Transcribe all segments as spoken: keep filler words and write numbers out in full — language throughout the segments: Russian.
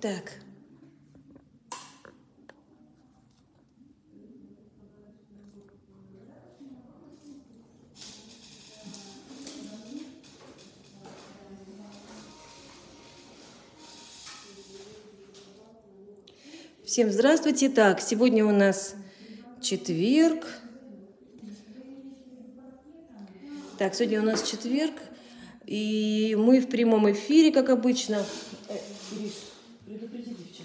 Так. Всем здравствуйте. Так, сегодня у нас четверг. Так, сегодня у нас четверг. И мы в прямом эфире, как обычно. Э, Ириш, предупреди девчонок.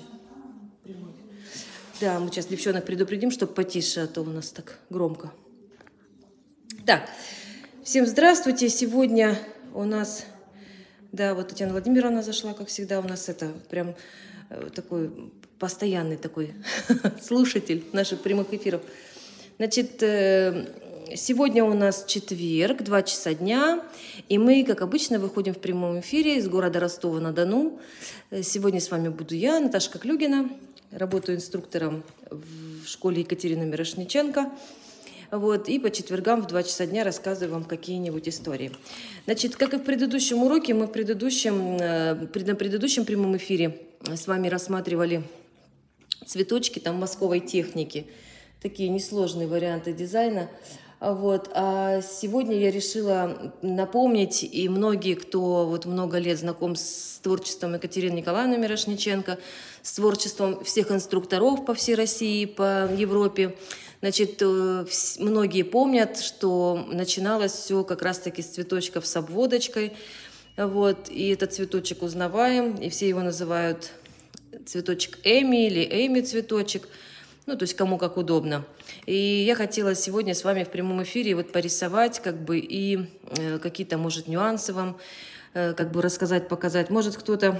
Да, мы сейчас девчонок предупредим, чтобы потише, а то у нас так громко. Так, всем здравствуйте. Сегодня у нас, да, вот Татьяна Владимировна зашла, как всегда. У нас это прям такой постоянный такой слушатель наших прямых эфиров. Значит, сегодня у нас четверг, два часа дня, и мы, как обычно, выходим в прямом эфире из города Ростова-на-Дону. Сегодня с вами буду я, Наташа Клюгина, работаю инструктором в школе Екатерины Мирошниченко. Вот, и по четвергам в два часа дня рассказываю вам какие-нибудь истории. Значит, как и в предыдущем уроке, мы в предыдущем, на предыдущем прямом эфире с вами рассматривали цветочки там мазковой техники. Такие несложные варианты дизайна. Вот. А сегодня я решила напомнить, и многие, кто вот много лет знаком с творчеством Екатерины Николаевны Мирошниченко, с творчеством всех инструкторов по всей России, по Европе, значит, многие помнят, что начиналось все как раз-таки с цветочков с обводочкой. Вот. И этот цветочек узнаваем, и все его называют цветочек Эми или Эми цветочек. Ну, то есть кому как удобно. И я хотела сегодня с вами в прямом эфире вот порисовать, как бы, и э, какие-то, может, нюансы вам, э, как бы, рассказать, показать. Может, кто-то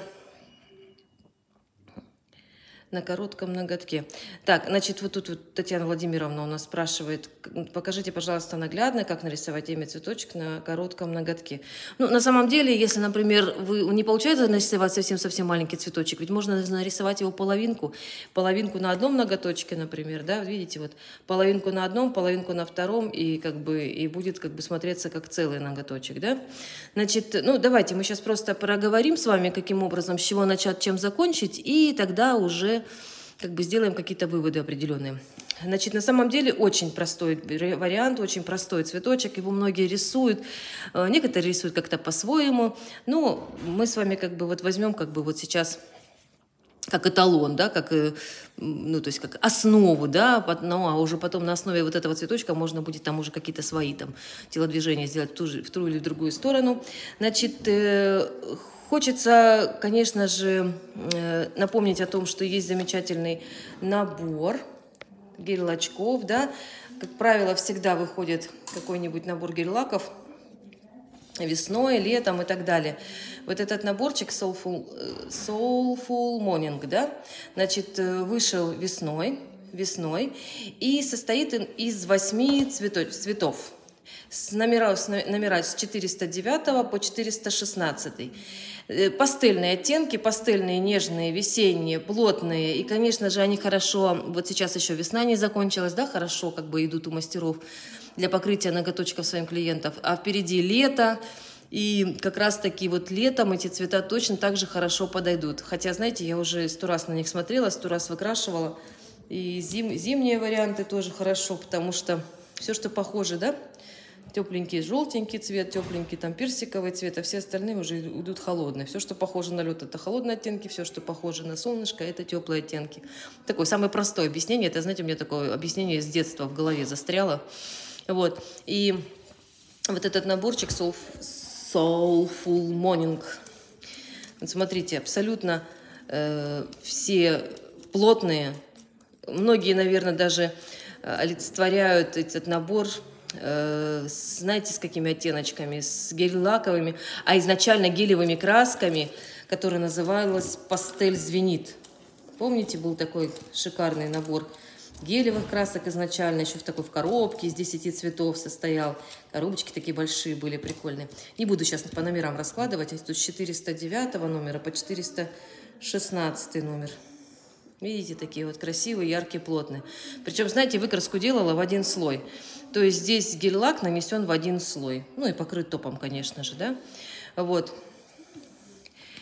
на коротком ноготке. Так, значит, вот тут вот Татьяна Владимировна у нас спрашивает, покажите, пожалуйста, наглядно, как нарисовать Эми цветочек на коротком ноготке. Ну, на самом деле, если, например, вы не получается нарисовать совсем-совсем маленький цветочек, ведь можно нарисовать его половинку, половинку на одном ноготочке, например, да, видите, вот половинку на одном, половинку на втором, и как бы, и будет как бы смотреться как целый ноготочек, да. Значит, ну, давайте мы сейчас просто проговорим с вами, каким образом, с чего начать, чем закончить, и тогда уже как бы сделаем какие-то выводы определенные. Значит, на самом деле очень простой вариант, очень простой цветочек. Его многие рисуют, некоторые рисуют как-то по-своему. Но мы с вами как бы вот возьмем как бы вот сейчас как эталон, да, как, ну, то есть как основу, да, ну, а уже потом на основе вот этого цветочка можно будет там уже какие-то свои там телодвижения сделать в ту, же, в ту или в другую сторону. Значит, хочется, конечно же, напомнить о том, что есть замечательный набор гель-лачков, да. Как правило, всегда выходит какой-нибудь набор гель-лаков весной, летом и так далее. Вот этот наборчик Soulful, Soulful Morning, да, значит, вышел весной, весной и состоит из восьми цветов. цветов. С номера, с номера с четыреста девятого по четыреста шестнадцатый. Пастельные оттенки, пастельные, нежные, весенние, плотные. И, конечно же, они хорошо, вот сейчас еще весна не закончилась, да, хорошо как бы идут у мастеров для покрытия ноготочков своим клиентов. А впереди лето, и как раз-таки вот летом эти цвета точно так же хорошо подойдут. Хотя, знаете, я уже сто раз на них смотрела, сто раз выкрашивала. И зим, зимние варианты тоже хорошо, потому что все, что похоже, да, тепленький желтенький цвет, тепленький там персиковый цвет, а все остальные уже идут холодные. Все, что похоже на лед, это холодные оттенки, все, что похоже на солнышко, это теплые оттенки. Такое самое простое объяснение, это, знаете, у меня такое объяснение с детства в голове застряло. Вот, и вот этот наборчик Soul, Soulful Morning, вот смотрите, абсолютно э, все плотные, многие, наверное, даже олицетворяют этот набор, э, знаете, с какими оттеночками, с гель-лаковыми, а изначально гелевыми красками, которая называлась «Пастель звенит». Помните, был такой шикарный набор гелевых красок изначально, еще в такой в коробке из десяти цветов состоял. Коробочки такие большие были, прикольные. Не буду сейчас по номерам раскладывать. Тут с четыреста девятого номера по четыреста шестнадцатый номер. Видите, такие вот красивые, яркие, плотные. Причем, знаете, выкраску делала в один слой. То есть здесь гель-лак нанесен в один слой. Ну и покрыт топом, конечно же, да. Вот.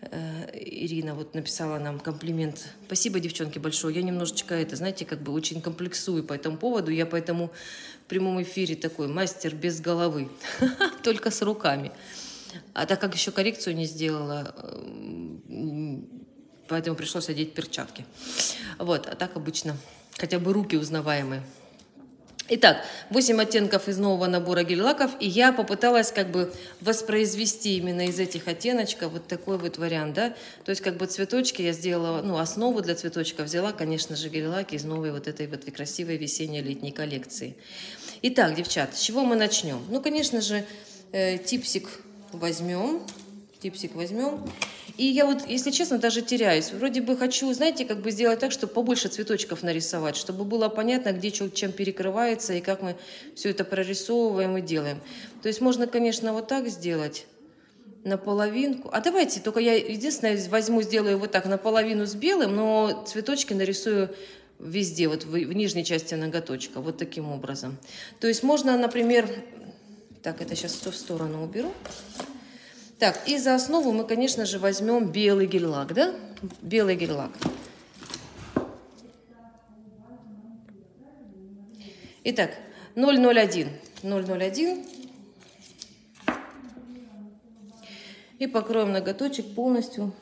Ирина вот написала нам комплимент. Спасибо, девчонки, большое. Я немножечко, это, знаете, как бы очень комплексую по этому поводу. Я поэтому в прямом эфире такой мастер без головы, только с руками. А так как еще коррекцию не сделала, поэтому пришлось одеть перчатки. Вот, а так обычно хотя бы руки узнаваемые. Итак, восемь оттенков из нового набора гель-лаков, и я попыталась как бы воспроизвести именно из этих оттеночков вот такой вот вариант, да, то есть как бы цветочки я сделала, ну, основу для цветочка взяла, конечно же, гель-лаки из новой вот этой вот красивой весенне-летней коллекции. Итак, девчат, с чего мы начнем? Ну, конечно же, э, типсик возьмем, типсик возьмем. И я вот, если честно, даже теряюсь. Вроде бы хочу, знаете, как бы сделать так, чтобы побольше цветочков нарисовать, чтобы было понятно, где что, чем перекрывается и как мы все это прорисовываем и делаем. То есть можно, конечно, вот так сделать, наполовинку. А давайте, только я единственное возьму, сделаю вот так, наполовину с белым, но цветочки нарисую везде, вот в, в нижней части ноготочка, вот таким образом. То есть можно, например, так, это сейчас в сторону уберу. Так, и за основу мы, конечно же, возьмем белый гель-лак, да? Белый гель-лак. Итак, ноль ноль один. ноль ноль один. И покроем ноготочек полностью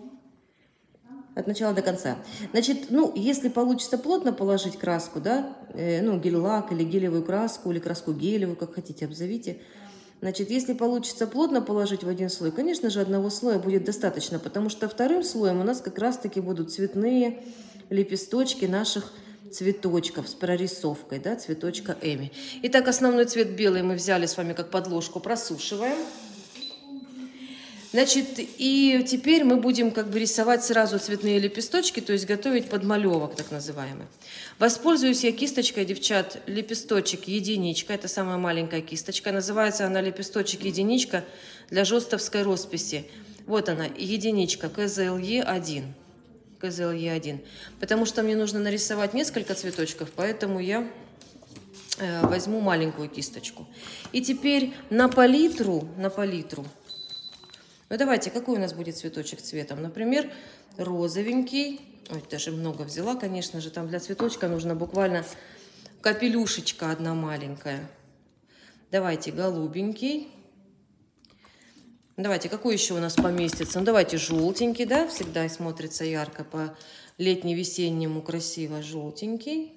от начала до конца. Значит, ну, если получится плотно положить краску, да, э, ну, гель-лак или гелевую краску, или краску гелевую, как хотите, обзовите. Значит, если получится плотно положить в один слой, конечно же, одного слоя будет достаточно, потому что вторым слоем у нас как раз-таки будут цветные лепесточки наших цветочков с прорисовкой, да, цветочка Эми. Итак, основной цвет белый мы взяли с вами как подложку, просушиваем. Значит, и теперь мы будем как бы рисовать сразу цветные лепесточки, то есть готовить подмалевок, так называемый. Воспользуюсь я кисточкой, девчат, лепесточек единичка, это самая маленькая кисточка, называется она лепесточек единичка для жестовской росписи. Вот она, единичка, ка зэ эл е один, ка зэ эл е один, потому что мне нужно нарисовать несколько цветочков, поэтому я э, возьму маленькую кисточку. И теперь на палитру, на палитру, ну давайте, какой у нас будет цветочек цветом? Например, розовенький. Ой, даже много взяла, конечно же. Там для цветочка нужно буквально капелюшечка одна маленькая. Давайте голубенький. Давайте, какой еще у нас поместится? Ну давайте желтенький, да? Всегда смотрится ярко по летне-весеннему красиво желтенький.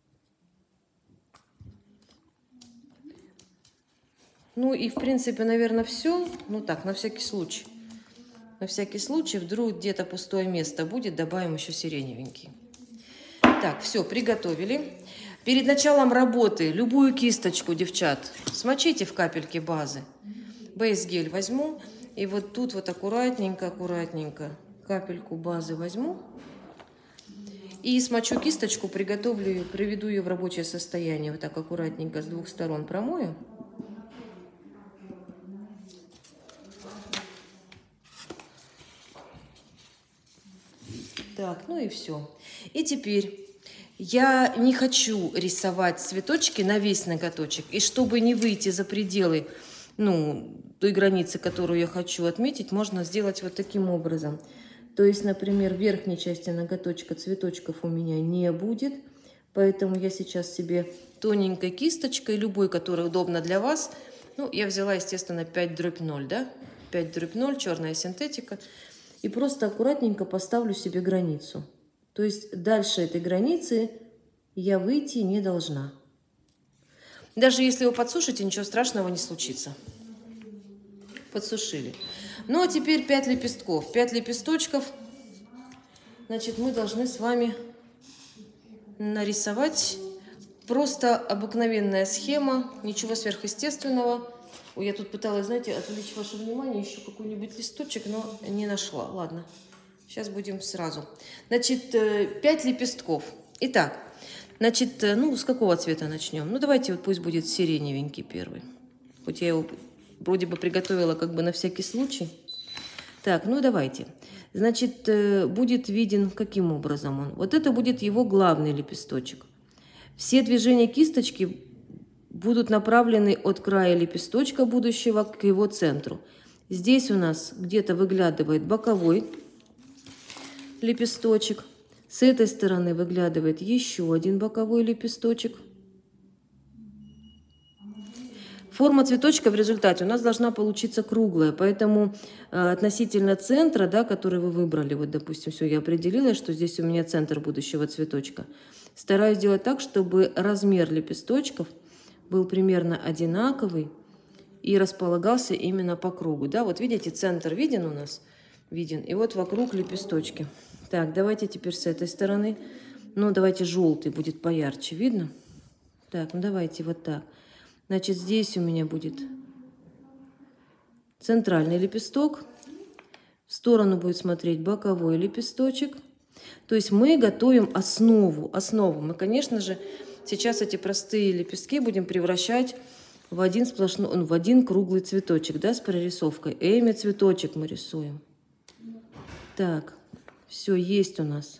Ну и, в принципе, наверное, все. Ну так, на всякий случай. На всякий случай, вдруг где-то пустое место будет, добавим еще сиреневенький. Так, все, приготовили. Перед началом работы любую кисточку, девчат, смочите в капельке базы. Бейс-гель возьму. И вот тут вот аккуратненько, аккуратненько капельку базы возьму. И смочу кисточку, приготовлю ее, приведу ее в рабочее состояние. Вот так аккуратненько с двух сторон промою. Так, ну и все. И теперь я не хочу рисовать цветочки на весь ноготочек. И чтобы не выйти за пределы, ну, той границы, которую я хочу отметить, можно сделать вот таким образом. То есть, например, в верхней части ноготочка цветочков у меня не будет. Поэтому я сейчас себе тоненькой кисточкой, любой, которая удобна для вас, ну, я взяла, естественно, пять дробь ноль, да? пять дробь ноль, черная синтетика. И просто аккуратненько поставлю себе границу. То есть дальше этой границы я выйти не должна. Даже если вы подсушите, ничего страшного не случится. Подсушили. Ну а теперь пять лепестков. пять лепесточков. Значит, мы должны с вами нарисовать просто обыкновенная схема. Ничего сверхъестественного. Ой, я тут пыталась, знаете, отвлечь ваше внимание, еще какой-нибудь листочек, но не нашла. Ладно, сейчас будем сразу. Значит, пять лепестков. Итак, значит, ну, с какого цвета начнем? Ну, давайте вот пусть будет сиреневенький первый. Хоть я его вроде бы приготовила как бы на всякий случай. Так, ну, давайте. Значит, будет виден каким образом он. Вот это будет его главный лепесточек. Все движения кисточки будут направлены от края лепесточка будущего к его центру. Здесь у нас где-то выглядывает боковой лепесточек. С этой стороны выглядывает еще один боковой лепесточек. Форма цветочка в результате у нас должна получиться круглая, поэтому э, относительно центра, да, который вы выбрали, вот, допустим, все, я определила, что здесь у меня центр будущего цветочка. Стараюсь сделать так, чтобы размер лепесточков был примерно одинаковый и располагался именно по кругу. Да, вот видите, центр виден у нас? Виден. И вот вокруг лепесточки. Так, давайте теперь с этой стороны. Ну, давайте желтый будет поярче. Видно? Так, ну давайте вот так. Значит, здесь у меня будет центральный лепесток. В сторону будет смотреть боковой лепесточек. То есть мы готовим основу. Основу. Мы, конечно же, сейчас эти простые лепестки будем превращать в один сплошной, в один круглый цветочек, да, с прорисовкой. Эми цветочек мы рисуем. Так, все есть у нас.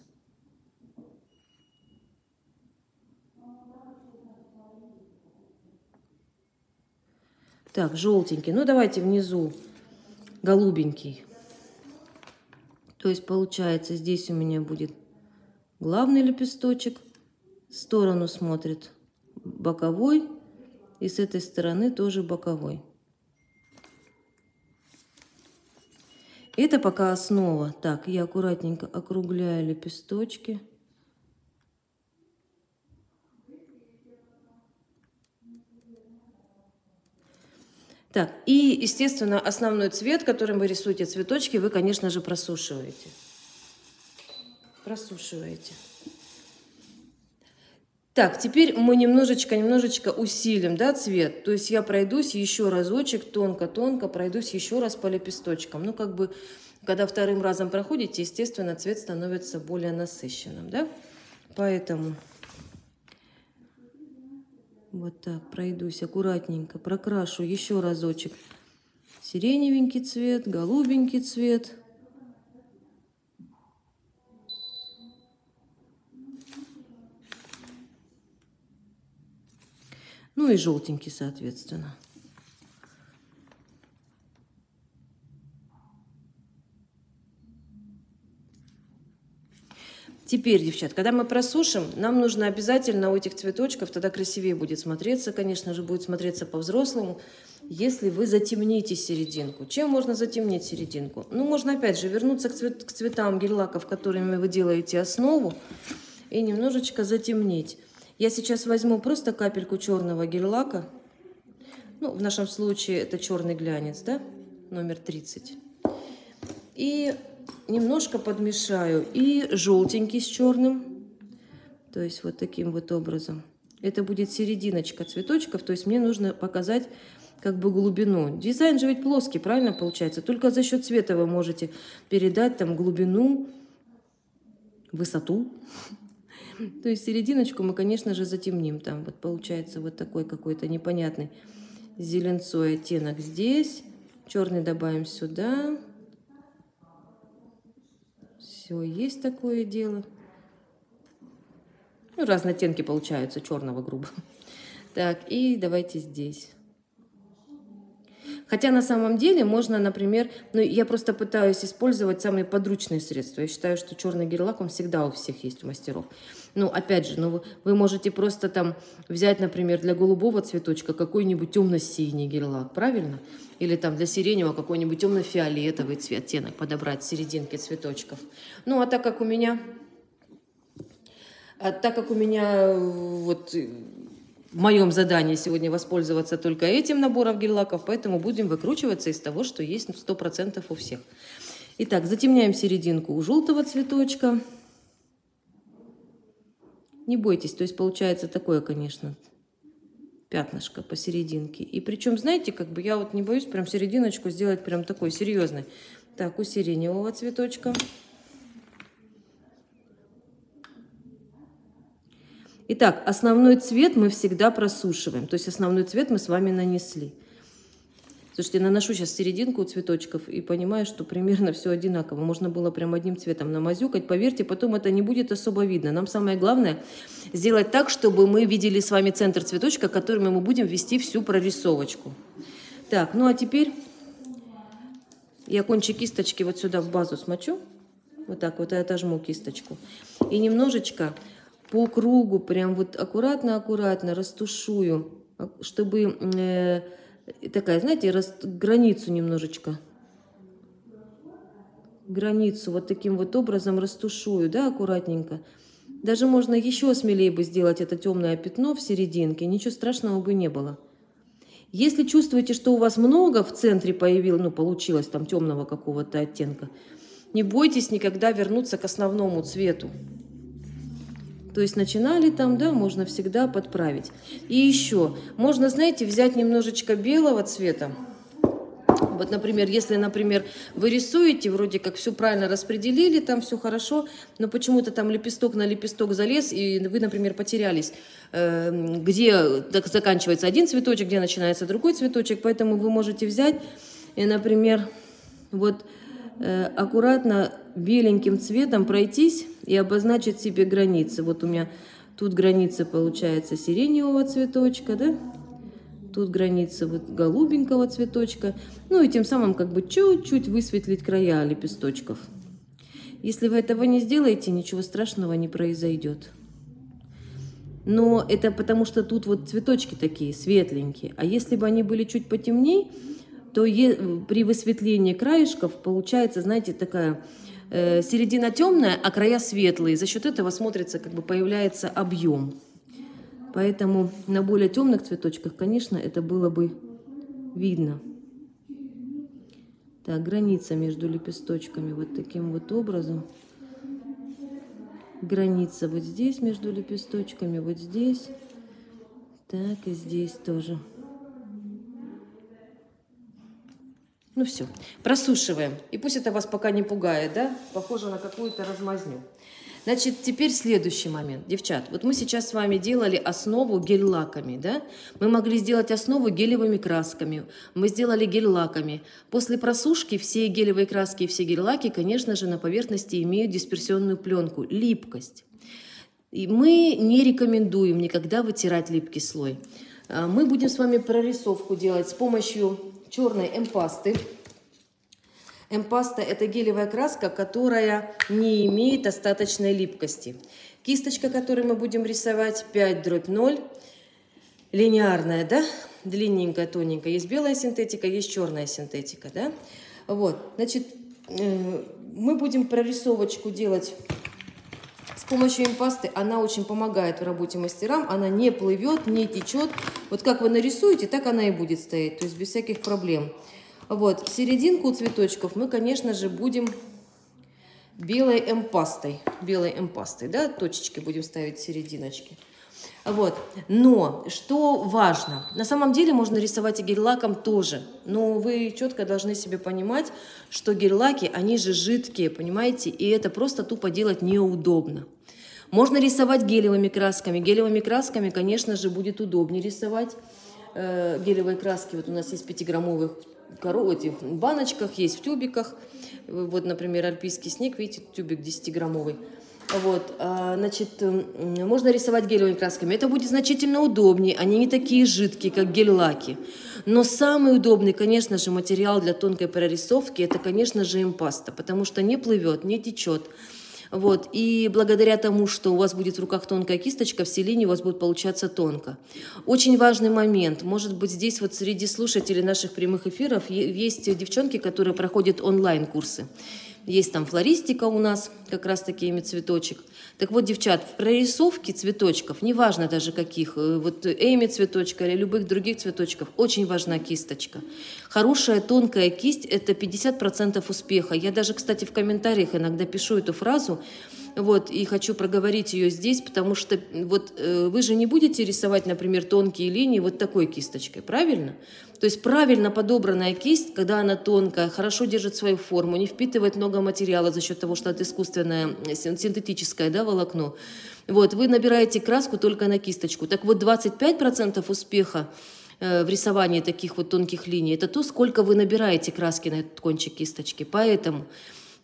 Так, желтенький. Ну, давайте внизу голубенький. То есть, получается, здесь у меня будет главный лепесточек. В сторону смотрит боковой. И с этой стороны тоже боковой. Это пока основа. Так, я аккуратненько округляю лепесточки. Так, и, естественно, основной цвет, которым вы рисуете цветочки, вы, конечно же, просушиваете. Просушиваете. Так, теперь мы немножечко-немножечко усилим, да, цвет. То есть я пройдусь еще разочек, тонко-тонко, пройдусь еще раз по лепесточкам. Ну, как бы, когда вторым разом проходите, естественно, цвет становится более насыщенным, да. Поэтому вот так пройдусь аккуратненько, прокрашу еще разочек. Сиреневенький цвет, голубенький цвет. Ну и желтенький, соответственно. Теперь, девчат, когда мы просушим, нам нужно обязательно у этих цветочков, тогда красивее будет смотреться, конечно же, будет смотреться по-взрослому, если вы затемните серединку. Чем можно затемнить серединку? Ну, можно, опять же, вернуться к, цвет, к цветам гель-лаков, которыми вы делаете основу, и немножечко затемнить. Я сейчас возьму просто капельку черного гель-лака. Ну, в нашем случае это черный глянец, да, номер тридцать. И немножко подмешаю и желтенький с черным. То есть вот таким вот образом. Это будет серединочка цветочков. То есть мне нужно показать как бы глубину. Дизайн же ведь плоский, правильно получается? Только за счет цвета вы можете передать там глубину, высоту. То есть серединочку мы, конечно же, затемним. Там вот получается вот такой какой-то непонятный зеленцой оттенок здесь. Черный добавим сюда. Все, есть такое дело. Ну, разные оттенки получаются черного, грубо. Так, и давайте здесь. Хотя на самом деле можно, например, ну я просто пытаюсь использовать самые подручные средства. Я считаю, что черный гель-лак, он всегда у всех есть, у мастеров. Ну, опять же, ну, вы, вы можете просто там взять, например, для голубого цветочка какой-нибудь темно-синий гель-лак, правильно? Или там для сиреневого какой-нибудь темно-фиолетовый цвет, оттенок подобрать с серединки цветочков. Ну, а так как у меня, а так как у меня вот... В моем задании сегодня воспользоваться только этим набором гель-лаков, поэтому будем выкручиваться из того, что есть сто процентов у всех. Итак, затемняем серединку у желтого цветочка. Не бойтесь, то есть получается такое, конечно, пятнышко посерединке. И причем, знаете, как бы я вот не боюсь прям серединочку сделать прям такой серьезной. Так, у сиреневого цветочка. Итак, основной цвет мы всегда просушиваем. То есть основной цвет мы с вами нанесли. Слушайте, наношу сейчас серединку у цветочков и понимаю, что примерно все одинаково. Можно было прям одним цветом намазюкать. Поверьте, потом это не будет особо видно. Нам самое главное сделать так, чтобы мы видели с вами центр цветочка, которым мы будем ввести всю прорисовочку. Так, ну а теперь Я кончик кисточки вот сюда в базу смочу. Вот так вот и отожму кисточку. И немножечко по кругу, прям вот аккуратно-аккуратно растушую, чтобы э, такая, знаете, рас, границу немножечко. Границу вот таким вот образом растушую, да, аккуратненько. Даже можно еще смелее бы сделать это темное пятно в серединке, ничего страшного бы не было. Если чувствуете, что у вас много в центре появилось, ну, получилось там темного какого-то оттенка, не бойтесь никогда вернуться к основному цвету. То есть начинали там, да, можно всегда подправить. И еще, можно, знаете, взять немножечко белого цвета. Вот, например, если, например, вы рисуете, вроде как все правильно распределили, там все хорошо, но почему-то там лепесток на лепесток залез, и вы, например, потерялись, э, где заканчивается один цветочек, где начинается другой цветочек, поэтому вы можете взять и, например, вот э, аккуратно беленьким цветом пройтись и обозначить себе границы. Вот у меня тут граница получается сиреневого цветочка, да? Тут граница вот голубенького цветочка. Ну и тем самым как бы чуть-чуть высветлить края лепесточков. Если вы этого не сделаете, ничего страшного не произойдет. Но это потому, что тут вот цветочки такие светленькие. А если бы они были чуть потемнее, то при высветлении краешков получается, знаете, такая э, середина темная, а края светлые. За счет этого смотрится, как бы появляется объем. Поэтому на более темных цветочках, конечно, это было бы видно. Так, граница между лепесточками вот таким вот образом. Граница вот здесь между лепесточками, вот здесь. Так, и здесь тоже. Ну все, просушиваем. И пусть это вас пока не пугает, да? Похоже на какую-то размазню. Значит, теперь следующий момент. Девчат, вот мы сейчас с вами делали основу гель-лаками, да? Мы могли сделать основу гелевыми красками. Мы сделали гель-лаками. После просушки все гелевые краски и все гель-лаки, конечно же, на поверхности имеют дисперсионную пленку, липкость. И мы не рекомендуем никогда вытирать липкий слой. Мы будем с вами прорисовку делать с помощью черной эмпасты. Эмпаста – это гелевая краска, которая не имеет остаточной липкости. Кисточка, которой мы будем рисовать, пять дробь ноль, линейная, да, длинненькая, тоненькая. Есть белая синтетика, есть черная синтетика, да. Вот, значит, мы будем прорисовочку делать с помощью эмпасты. Она очень помогает в работе мастерам, она не плывет, не течет. Вот как вы нарисуете, так она и будет стоять, то есть без всяких проблем. Вот, серединку цветочков мы, конечно же, будем белой эмпастой, белой эмпастой, да, точечки будем ставить серединочки. Вот, но что важно, на самом деле можно рисовать и гель-лаком тоже, но вы четко должны себе понимать, что гель-лаки, они же жидкие, понимаете, и это просто тупо делать неудобно. Можно рисовать гелевыми красками, гелевыми красками, конечно же, будет удобнее рисовать. Э, гелевые краски, вот у нас есть пятиграммовых в этих баночках, есть в тюбиках. Вот, например, альпийский снег, видите, тюбик десятиграммовый. Вот, значит, можно рисовать гелевыми красками. Это будет значительно удобнее, они не такие жидкие, как гель-лаки. Но самый удобный, конечно же, материал для тонкой прорисовки, это, конечно же, эмпаста, потому что не плывет, не течет. Вот, и благодаря тому, что у вас будет в руках тонкая кисточка, все линии у вас будут получаться тонко. Очень важный момент. Может быть, здесь вот среди слушателей наших прямых эфиров есть девчонки, которые проходят онлайн-курсы. Есть там флористика у нас, как раз таки ими цветочек. Так вот, девчат, в прорисовке цветочков, неважно даже каких, вот эми цветочка или любых других цветочков, очень важна кисточка. Хорошая тонкая кисть – это пятьдесят процентов успеха. Я даже, кстати, в комментариях иногда пишу эту фразу, вот, и хочу проговорить ее здесь, потому что вот э, вы же не будете рисовать, например, тонкие линии вот такой кисточкой, правильно? То есть правильно подобранная кисть, когда она тонкая, хорошо держит свою форму, не впитывает много материала за счет того, что это искусственное, синтетическое, да, волокно. Вот, вы набираете краску только на кисточку. Так вот, двадцать пять процентов успеха э, в рисовании таких вот тонких линий – это то, сколько вы набираете краски на этот кончик кисточки. Поэтому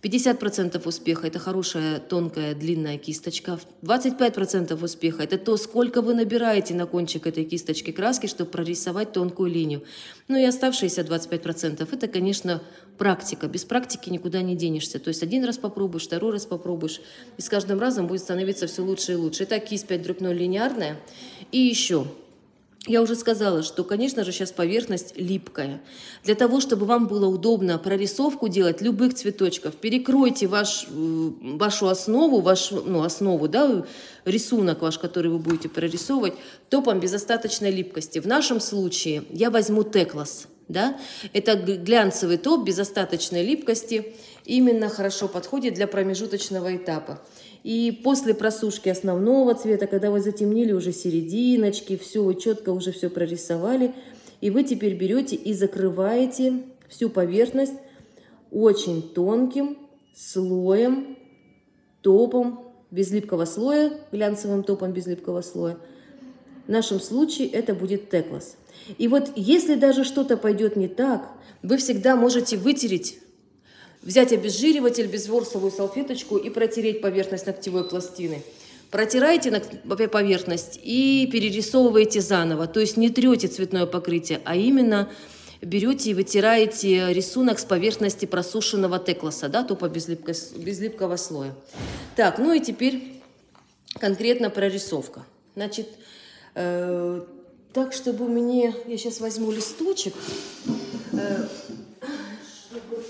пятьдесят процентов успеха – это хорошая, тонкая, длинная кисточка. двадцать пять процентов успеха – это то, сколько вы набираете на кончик этой кисточки краски, чтобы прорисовать тонкую линию. Ну и оставшиеся двадцать пять процентов – это, конечно, практика. Без практики никуда не денешься. То есть один раз попробуешь, второй раз попробуешь, и с каждым разом будет становиться все лучше и лучше. Итак, кисть пять дробь ноль линейная. И еще. Я уже сказала, что, конечно же, сейчас поверхность липкая. Для того, чтобы вам было удобно прорисовку делать любых цветочков, перекройте ваш, вашу основу, ваш, ну, основу, да, рисунок ваш, который вы будете прорисовывать, топом без остаточной липкости. В нашем случае я возьму Теклас. Да? Это глянцевый топ без остаточной липкости. Именно хорошо подходит для промежуточного этапа. И после просушки основного цвета, когда вы затемнили уже серединочки, все, вы четко уже все прорисовали, и вы теперь берете и закрываете всю поверхность очень тонким слоем, топом, без липкого слоя, глянцевым топом без липкого слоя. В нашем случае это будет Теклас. И вот если даже что-то пойдет не так, вы всегда можете вытереть, взять обезжириватель, безворсовую салфеточку и протереть поверхность ногтевой пластины. Протирайте поверхность и перерисовываете заново. То есть не трете цветное покрытие, а именно берете и вытираете рисунок с поверхности просушенного Текласа, да, топа без, липко, без липкого слоя. Так, ну и теперь конкретно прорисовка. Значит, э, так, чтобы мне... Я сейчас возьму листочек. Э, чтобы...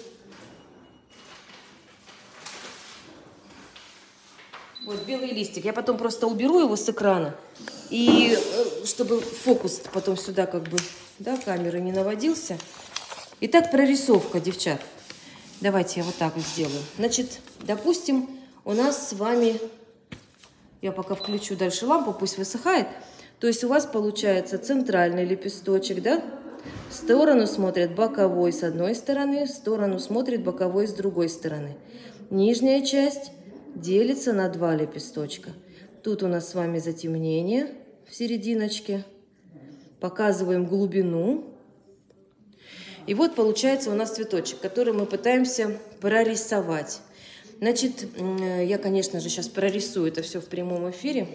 Вот белый листик. Я потом просто уберу его с экрана. И чтобы фокус потом сюда как бы, да, камеры не наводился. Итак, прорисовка, девчат. Давайте я вот так вот сделаю. Значит, допустим, у нас с вами... Я пока включу дальше лампу, пусть высыхает. То есть у вас получается центральный лепесточек, да? В сторону смотрит боковой с одной стороны, в сторону смотрит боковой с другой стороны. Нижняя часть делится на два лепесточка. Тут у нас с вами затемнение в серединочке. Показываем глубину. И вот получается у нас цветочек, который мы пытаемся прорисовать. Значит, я, конечно же, сейчас прорисую это все в прямом эфире.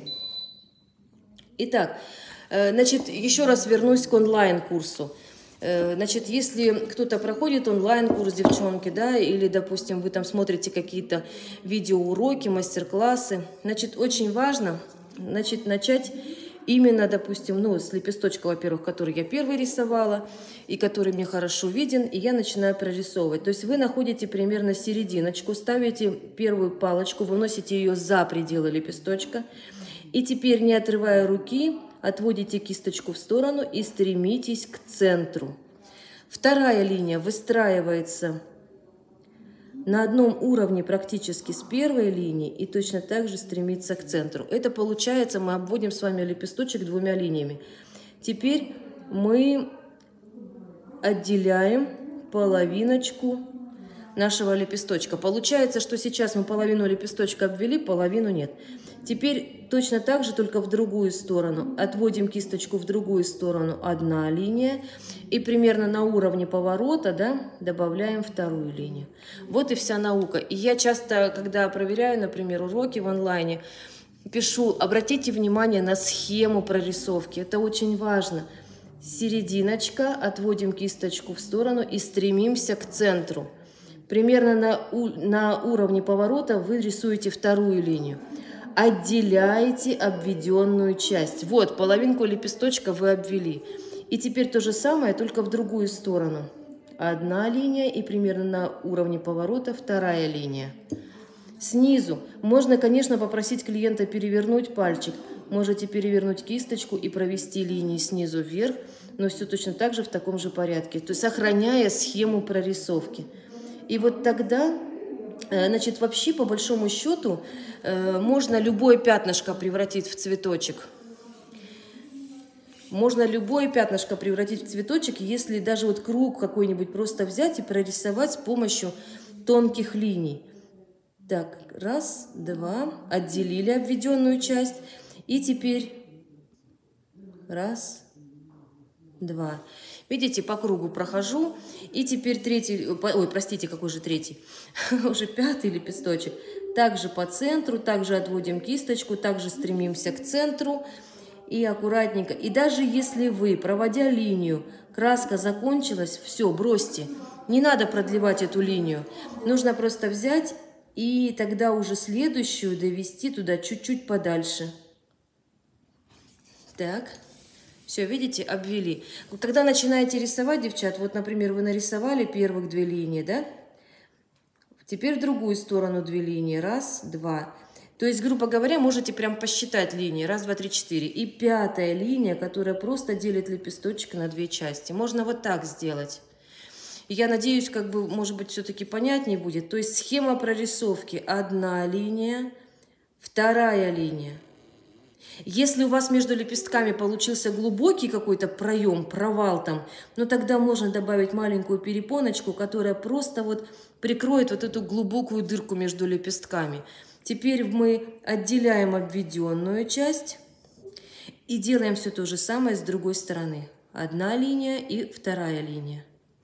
Итак, значит, еще раз вернусь к онлайн-курсу. Значит, если кто-то проходит онлайн-курс, девчонки, да, или, допустим, вы там смотрите какие-то видеоуроки, мастер-классы, значит, очень важно, значит, начать именно, допустим, ну, с лепесточка, во-первых, который я первый рисовала, и который мне хорошо виден, и я начинаю прорисовывать. То есть вы находите примерно серединочку, ставите первую палочку, выносите ее за пределы лепесточка, и теперь, не отрывая руки, отводите кисточку в сторону и стремитесь к центру. Вторая линия выстраивается на одном уровне практически с первой линией и точно так же стремится к центру. Это получается, мы обводим с вами лепесточек двумя линиями. Теперь мы отделяем половиночку нашего лепесточка. Получается, что сейчас мы половину лепесточка обвели, половину нет. Теперь точно так же, только в другую сторону. Отводим кисточку в другую сторону, одна линия. И примерно на уровне поворота, да, добавляем вторую линию. Вот и вся наука. И я часто, когда проверяю, например, уроки в онлайне, пишу: обратите внимание на схему прорисовки. Это очень важно. Серединочка, отводим кисточку в сторону и стремимся к центру. Примерно на, на уровне поворота вы рисуете вторую линию. Отделяете обведенную часть. Вот, половинку лепесточка вы обвели. И теперь то же самое, только в другую сторону. Одна линия и примерно на уровне поворота вторая линия. Снизу можно, конечно, попросить клиента перевернуть пальчик. Можете перевернуть кисточку и провести линии снизу вверх, но все точно так же в таком же порядке. То есть сохраняя схему прорисовки. И вот тогда, значит, вообще, по большому счету, можно любое пятнышко превратить в цветочек. Можно любое пятнышко превратить в цветочек, если даже вот круг какой-нибудь просто взять и прорисовать с помощью тонких линий. Так, раз, два, отделили обведенную часть. И теперь раз, два. Видите, по кругу прохожу. И теперь третий, ой, простите, какой же третий? Уже пятый лепесточек. Также по центру, также отводим кисточку, также стремимся к центру. И аккуратненько. И даже если вы, проводя линию, краска закончилась, все, бросьте. Не надо продлевать эту линию. Нужно просто взять и тогда уже следующую довести туда чуть-чуть подальше. Так. Все, видите, обвели. Когда начинаете рисовать, девчат, вот, например, вы нарисовали первых две линии, да? Теперь в другую сторону две линии. Раз, два. То есть, грубо говоря, можете прям посчитать линии. Раз, два, три, четыре. И пятая линия, которая просто делит лепесточек на две части. Можно вот так сделать. И я надеюсь, как бы, может быть, все-таки понятнее будет. То есть, схема прорисовки. Одна линия, вторая линия. Если у вас между лепестками получился глубокий какой-то проем, провал там, ну тогда можно добавить маленькую перепоночку, которая просто вот прикроет вот эту глубокую дырку между лепестками. Теперь мы отделяем обведенную часть и делаем все то же самое с другой стороны. Одна линия и вторая линия.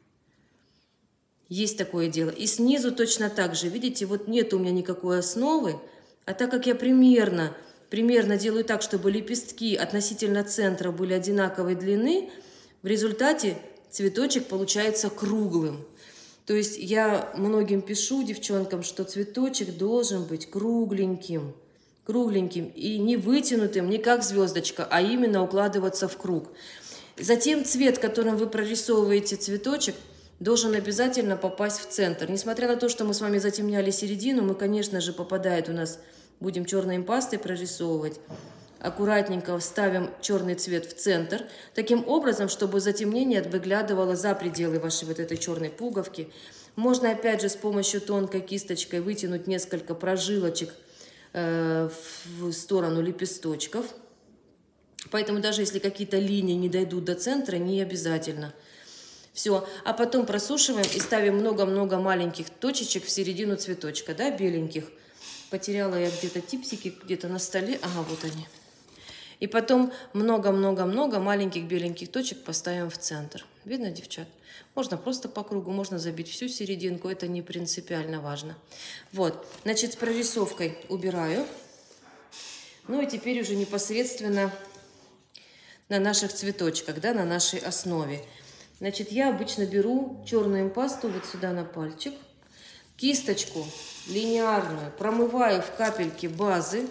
Есть такое дело. И снизу точно так же. Видите, вот нет у меня никакой основы, а так как я примерно... Примерно делаю так, чтобы лепестки относительно центра были одинаковой длины. В результате цветочек получается круглым. То есть я многим пишу, девчонкам, что цветочек должен быть кругленьким. Кругленьким и не вытянутым, не как звездочка, а именно укладываться в круг. Затем цвет, которым вы прорисовываете цветочек, должен обязательно попасть в центр. Несмотря на то, что мы с вами затемняли середину, мы, конечно же, попадает у нас... Будем черной пастой прорисовывать. Аккуратненько вставим черный цвет в центр. Таким образом, чтобы затемнение выглядывало за пределы вашей вот этой черной пуговки. Можно опять же с помощью тонкой кисточкой вытянуть несколько прожилочек э, в сторону лепесточков. Поэтому даже если какие-то линии не дойдут до центра, не обязательно. Все. А потом просушиваем и ставим много-много маленьких точечек в середину цветочка, да, беленьких. Потеряла я где-то типсики, где-то на столе. Ага, вот они. И потом много-много-много маленьких беленьких точек поставим в центр. Видно, девчат? Можно просто по кругу, можно забить всю серединку. Это не принципиально важно. Вот. Значит, с прорисовкой убираю. Ну и теперь уже непосредственно на наших цветочках, да, на нашей основе. Значит, я обычно беру черную пасту вот сюда на пальчик. Кисточку линейную промываю в капельки базы.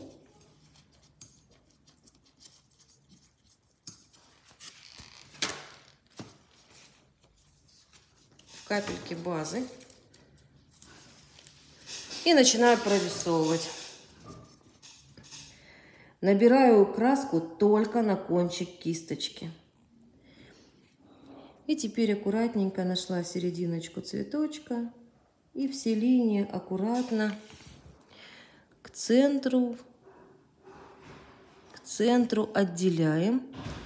В капельки базы. И начинаю прорисовывать. Набираю краску только на кончик кисточки. И теперь аккуратненько нашла серединочку цветочка. И все линии аккуратно к центру, к центру отделяем.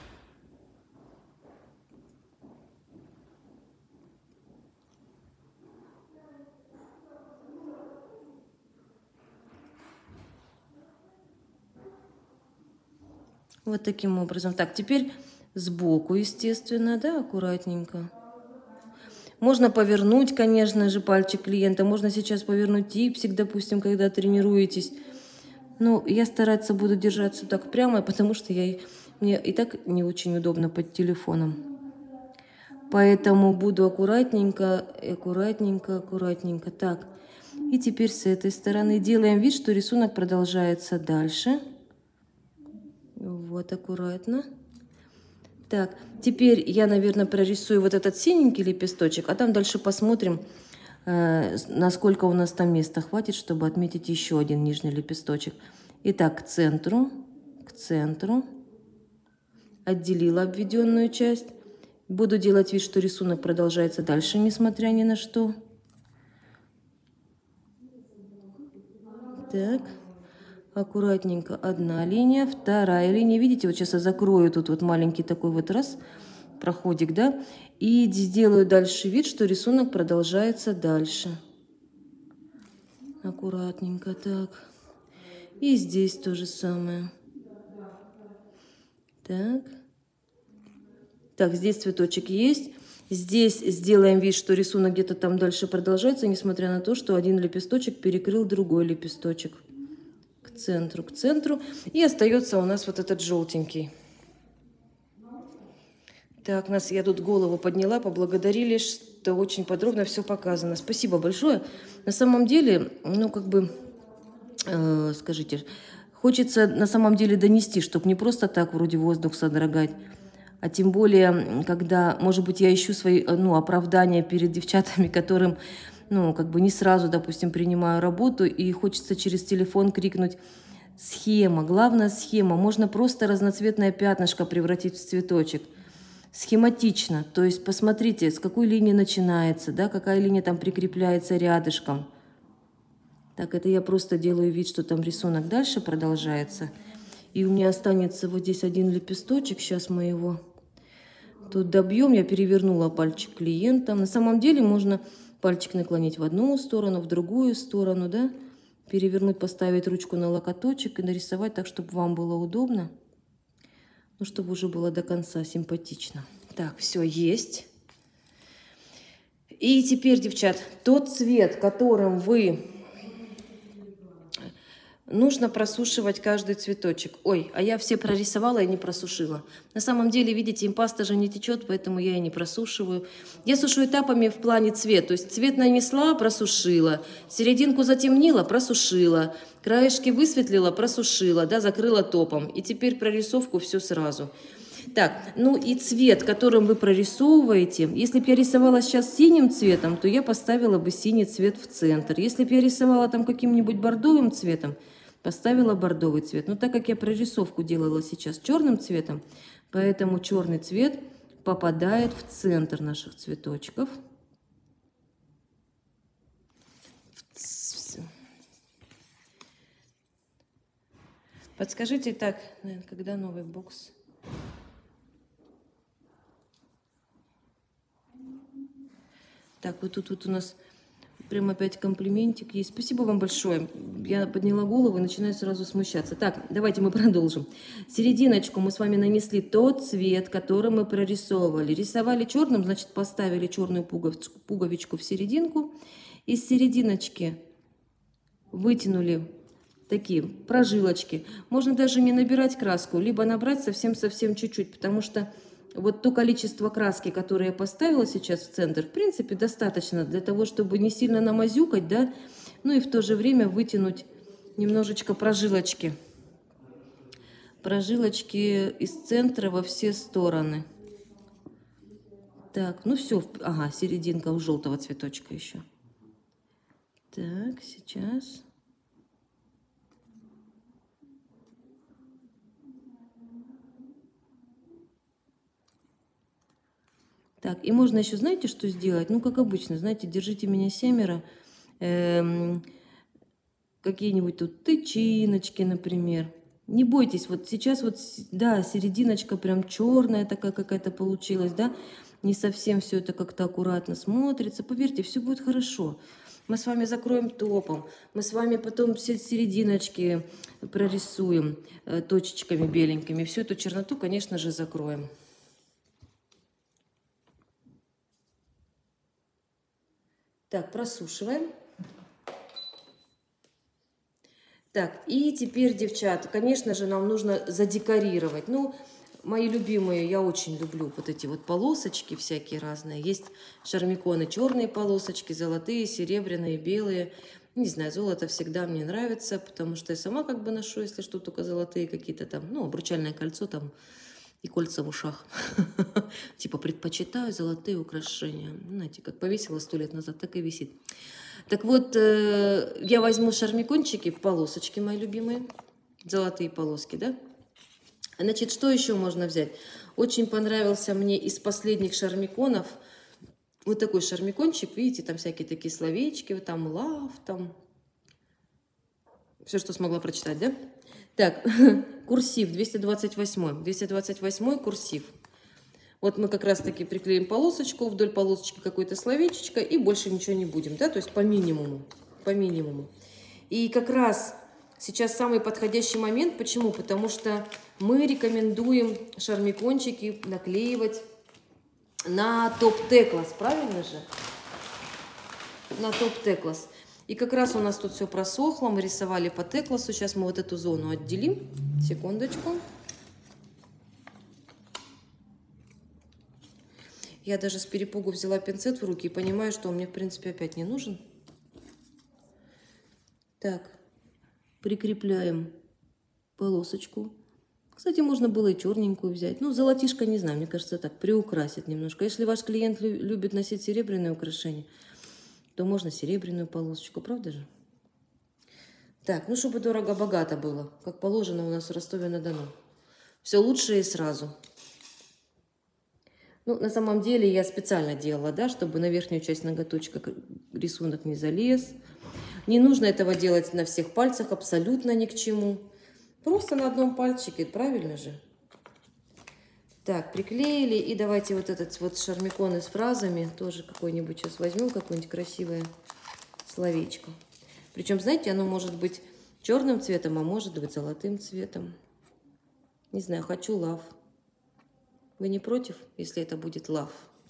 Вот таким образом. Так, теперь сбоку, естественно, да, аккуратненько. Можно повернуть, конечно же, пальчик клиента. Можно сейчас повернуть типсик, допустим, когда тренируетесь. Но я стараться буду держаться так прямо, потому что я, мне и так не очень удобно под телефоном. Поэтому буду аккуратненько, аккуратненько, аккуратненько. Так, и теперь с этой стороны делаем вид, что рисунок продолжается дальше. Вот, аккуратно. Так, теперь я, наверное, прорисую вот этот синенький лепесточек, а там дальше посмотрим, э, насколько у нас там места хватит, чтобы отметить еще один нижний лепесточек. Итак, к центру, к центру. Отделила обведенную часть. Буду делать вид, что рисунок продолжается дальше, несмотря ни на что. Так. Аккуратненько одна линия, вторая линия. Видите, вот сейчас я закрою тут вот маленький такой вот раз проходик, да, и сделаю дальше вид, что рисунок продолжается дальше. Аккуратненько так. И здесь то же самое. Так. Так, здесь цветочек есть. Здесь сделаем вид, что рисунок где-то там дальше продолжается, несмотря на то, что один лепесточек перекрыл другой лепесточек. К центру, к центру. И остается у нас вот этот желтенький. Так, нас, я тут голову подняла, поблагодарили, что очень подробно все показано. Спасибо большое. На самом деле, ну, как бы, э, скажите, хочется на самом деле донести, чтобы не просто так вроде воздух содрогать, а тем более, когда, может быть, я ищу свои, ну, оправдания перед девчатами, которым, ну, как бы не сразу, допустим, принимаю работу, и хочется через телефон крикнуть: схема, главная схема. Можно просто разноцветное пятнышко превратить в цветочек. Схематично, то есть посмотрите, с какой линии начинается, да, какая линия там прикрепляется рядышком. Так, это я просто делаю вид, что там рисунок дальше продолжается. И у меня останется вот здесь один лепесточек, сейчас мы его тут добьем. Я перевернула пальчик клиента. На самом деле можно пальчик наклонить в одну сторону, в другую сторону, да, перевернуть, поставить ручку на локоточек и нарисовать так, чтобы вам было удобно. Ну, чтобы уже было до конца симпатично. Так, все есть. И теперь, девчат, тот цвет, которым вы... Нужно просушивать каждый цветочек. Ой, а я все прорисовала и не просушила. На самом деле, видите, импаста же не течет, поэтому я и не просушиваю. Я сушу этапами в плане цвет. То есть цвет нанесла, просушила. Серединку затемнила, просушила. Краешки высветлила, просушила, да, закрыла топом. И теперь прорисовку все сразу. Так, ну и цвет, которым вы прорисовываете. Если бы я рисовала сейчас синим цветом, то я поставила бы синий цвет в центр. Если бы я рисовала там каким-нибудь бордовым цветом, поставила бордовый цвет. Но так как я прорисовку делала сейчас черным цветом, поэтому черный цвет попадает в центр наших цветочков. Подскажите, так, когда новый бокс? Так, вот тут вот у нас прям опять комплиментик есть. Спасибо вам большое. Я подняла голову и начинаю сразу смущаться. Так, давайте мы продолжим. Серединочку мы с вами нанесли тот цвет, который мы прорисовывали. Рисовали черным, значит, поставили черную пуговичку, пуговичку в серединку. Из серединочки вытянули такие прожилочки. Можно даже не набирать краску, либо набрать совсем-совсем чуть-чуть, потому что вот то количество краски, которое я поставила сейчас в центр, в принципе, достаточно для того, чтобы не сильно намазюкать, да, ну и в то же время вытянуть немножечко прожилочки. Прожилочки из центра во все стороны. Так, ну все, ага, серединка у желтого цветочка еще. Так, сейчас... Так, и можно еще, знаете, что сделать? Ну, как обычно, знаете, держите меня семеро. Эм, какие-нибудь тут тычиночки, например. Не бойтесь, вот сейчас вот, да, серединочка прям черная такая какая-то получилась, да. Не совсем все это как-то аккуратно смотрится. Поверьте, все будет хорошо. Мы с вами закроем топом. Мы с вами потом все серединочки прорисуем э, точечками беленькими. Всю эту черноту, конечно же, закроем. Так, просушиваем. Так, и теперь, девчат, конечно же, нам нужно задекорировать. Ну, мои любимые, я очень люблю вот эти вот полосочки всякие разные. Есть шармиконы, черные полосочки, золотые, серебряные, белые. Не знаю, золото всегда мне нравится, потому что я сама как бы ношу, если что, только золотые какие-то там, ну, обручальное кольцо там и кольца в ушах. Типа предпочитаю золотые украшения. Знаете, как повесила сто лет назад, так и висит. Так вот, я возьму шармикончики в полосочки, мои любимые. Золотые полоски, да? Значит, что еще можно взять? Очень понравился мне из последних шармиконов вот такой шармикончик. Видите, там всякие такие словечки, вот там love, там все, что смогла прочитать, да? Так, курсив двести двадцать восемь. двести двадцать восемь курсив. Вот мы как раз-таки приклеим полосочку, вдоль полосочки какое-то словечечко, и больше ничего не будем, да? То есть по минимуму, по минимуму. И как раз сейчас самый подходящий момент. Почему? Потому что мы рекомендуем шармикончики наклеивать на топ Teclas, правильно же? На топ Teclas. И как раз у нас тут все просохло, мы рисовали по Teclas. Сейчас мы вот эту зону отделим. Секундочку. Я даже с перепугу взяла пинцет в руки и понимаю, что он мне, в принципе, опять не нужен. Так, прикрепляем полосочку. Кстати, можно было и черненькую взять. Ну, золотишко, не знаю, мне кажется, так, приукрасит немножко. Если ваш клиент любит носить серебряные украшения, то можно серебряную полосочку, правда же? Так, ну, чтобы дорого-богато было, как положено у нас в Ростове-на-Дону. Все лучше и сразу. Ну, на самом деле, я специально делала, да, чтобы на верхнюю часть ноготочка рисунок не залез. Не нужно этого делать на всех пальцах, абсолютно ни к чему. Просто на одном пальчике, правильно же? Так, приклеили. И давайте вот этот вот шармикон с фразами тоже какой-нибудь сейчас возьмем, какое-нибудь красивое словечко. Причем, знаете, оно может быть черным цветом, а может быть золотым цветом. Не знаю, хочу love. Вы не против, если это будет love?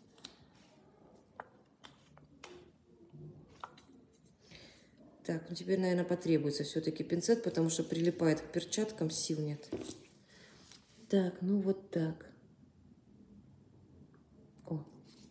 Так, ну теперь, наверное, потребуется все-таки пинцет, потому что прилипает к перчаткам, сил нет. Так, ну вот так. О.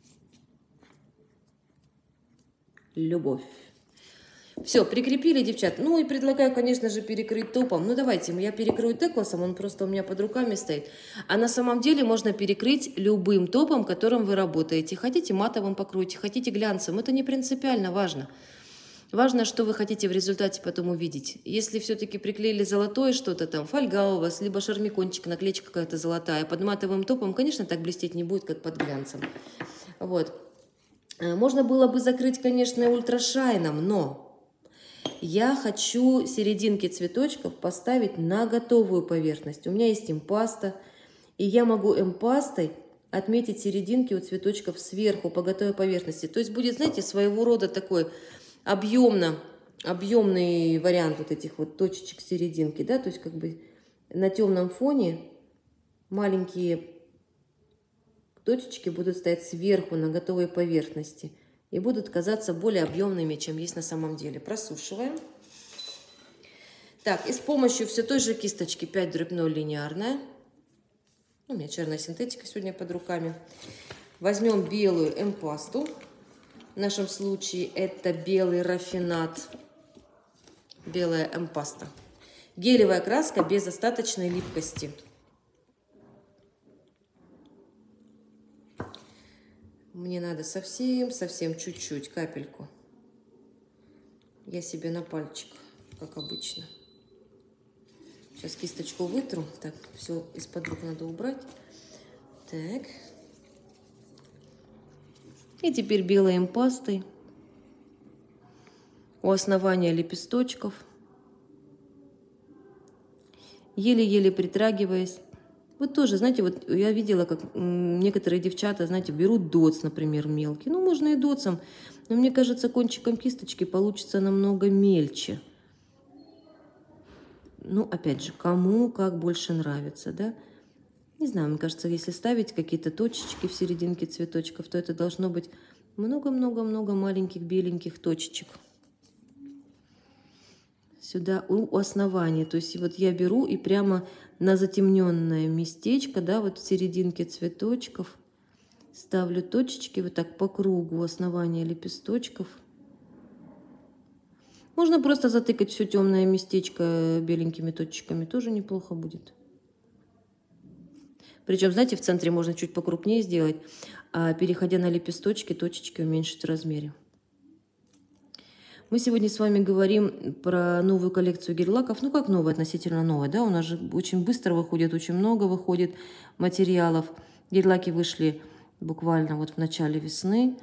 Любовь. Все, прикрепили, девчат. Ну и предлагаю, конечно же, перекрыть топом. Ну давайте, я перекрою Текласом, он просто у меня под руками стоит. А на самом деле можно перекрыть любым топом, которым вы работаете. Хотите матовым покройте, хотите глянцем. Это не принципиально важно. Важно, что вы хотите в результате потом увидеть. Если все-таки приклеили золотое что-то там, фольга у вас, либо шармикончик, наклеечка какая-то золотая, под матовым топом, конечно, так блестеть не будет, как под глянцем. Вот. Можно было бы закрыть, конечно, ультрашайном, но я хочу серединки цветочков поставить на готовую поверхность. У меня есть эмпаста, и я могу эмпастой отметить серединки у цветочков сверху по готовой поверхности. То есть будет, знаете, своего рода такой объемно, объемный вариант вот этих вот точечек серединки, да, то есть как бы на темном фоне маленькие точечки будут стоять сверху на готовой поверхности и будут казаться более объемными, чем есть на самом деле. Просушиваем. Так, и с помощью все той же кисточки пять дробь ноль линейная, у меня черная синтетика сегодня под руками, возьмем белую эмпасту. В нашем случае это белый рафинат, белая эмпаста. Гелевая краска без остаточной липкости. Мне надо совсем-совсем чуть-чуть, капельку. Я себе на пальчик, как обычно. Сейчас кисточку вытру. Так, все из-под рук надо убрать. Так. И теперь белой эмпастой у основания лепесточков, еле-еле притрагиваясь. Вот тоже, знаете, вот я видела, как некоторые девчата, знаете, берут дотс, например, мелкий. Ну, можно и дотсом, но мне кажется, кончиком кисточки получится намного мельче. Ну, опять же, кому как больше нравится, да? Не знаю, мне кажется, если ставить какие-то точечки в серединке цветочков, то это должно быть много-много-много маленьких беленьких точечек. Сюда у основания. То есть вот я беру и прямо на затемненное местечко, да, вот в серединке цветочков ставлю точечки вот так по кругу у основания лепесточков. Можно просто затыкать все темное местечко беленькими точечками, тоже неплохо будет. Причем, знаете, в центре можно чуть покрупнее сделать, а переходя на лепесточки, точечки уменьшить в размере. Мы сегодня с вами говорим про новую коллекцию гель-лаков. Ну, как новая, относительно новая, да? У нас же очень быстро выходит, очень много выходит материалов. Гель-лаки вышли буквально вот в начале весны.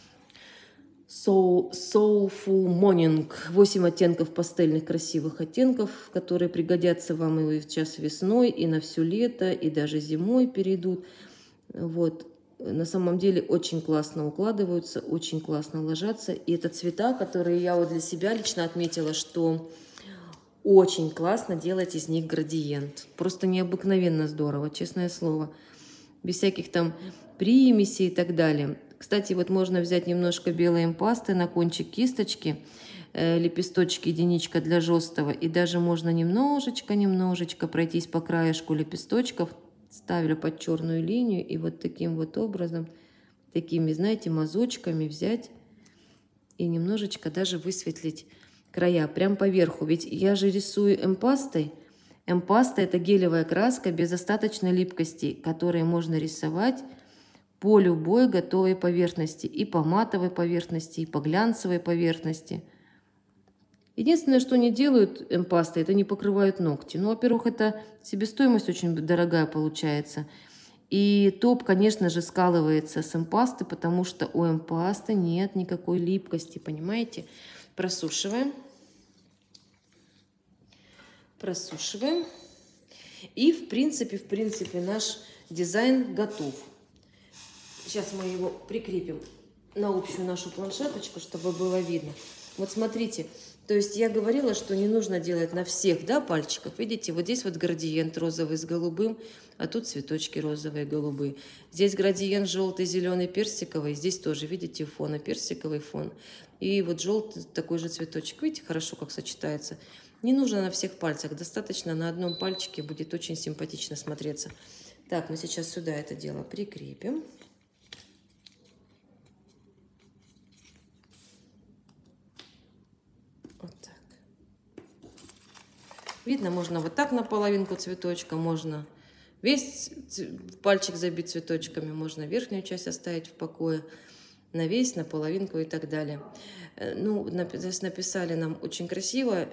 So, Soulful Morning. восемь оттенков пастельных красивых оттенков, которые пригодятся вам и сейчас весной, и на все лето, и даже зимой перейдут. Вот. На самом деле очень классно укладываются, очень классно ложатся. И это цвета, которые я вот для себя лично отметила, что очень классно делать из них градиент. Просто необыкновенно здорово, честное слово. без всяких там примесей и так далее. Кстати, вот можно взять немножко белой эмпасты на кончик кисточки, э, лепесточки, единичка для жесткого, и даже можно немножечко-немножечко пройтись по краешку лепесточков. Ставлю под черную линию и вот таким вот образом, такими, знаете, мазочками взять и немножечко даже высветлить края, прям поверху. Ведь я же рисую эмпастой. Эмпаста – это гелевая краска без остаточной липкости, которой можно рисовать по любой готовой поверхности. И по матовой поверхности, и по глянцевой поверхности. Единственное, что не делают эмпастой, это не покрывают ногти. Ну, во-первых, это себестоимость очень дорогая получается. И топ, конечно же, скалывается с эмпасты, потому что у эмпасты нет никакой липкости, понимаете? Просушиваем. Просушиваем. И, в принципе, в принципе, наш дизайн готов. Сейчас мы его прикрепим на общую нашу планшеточку, чтобы было видно. Вот смотрите, то есть я говорила, что не нужно делать на всех, да, пальчиках. Видите, вот здесь вот градиент розовый с голубым, а тут цветочки розовые, голубые. Здесь градиент желтый, зеленый, персиковый. Здесь тоже, видите, у фона персиковый фон. И вот желтый такой же цветочек. Видите, хорошо как сочетается. Не нужно на всех пальцах, достаточно на одном пальчике, будет очень симпатично смотреться. Так, мы сейчас сюда это дело прикрепим. Вот так. Видно, можно вот так на половинку цветочка, можно весь пальчик забить цветочками, можно верхнюю часть оставить в покое, на весь, на половинку и так далее. Ну, здесь написали нам очень красиво.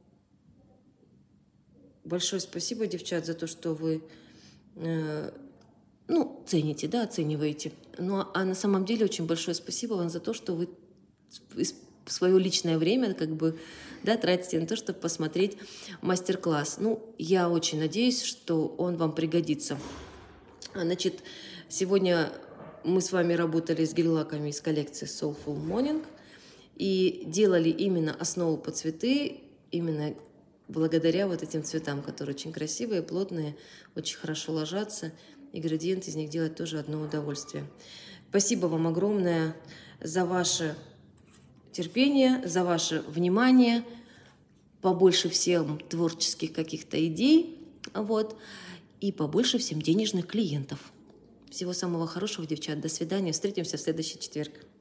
Большое спасибо, девчат, за то, что вы, э, ну, цените, да, оцениваете. Ну, а на самом деле очень большое спасибо вам за то, что вы свое личное время, как бы, да, тратите на то, чтобы посмотреть мастер-класс. Ну, я очень надеюсь, что он вам пригодится. Значит, сегодня мы с вами работали с гель-лаками из коллекции Soulful Morning и делали именно основу под цветы, именно благодаря вот этим цветам, которые очень красивые, плотные, очень хорошо ложатся, и градиент из них делать тоже одно удовольствие. Спасибо вам огромное за ваше терпение, за ваше внимание, побольше всем творческих каких-то идей, вот, и побольше всем денежных клиентов. Всего самого хорошего, девчат, до свидания, встретимся в следующий четверг.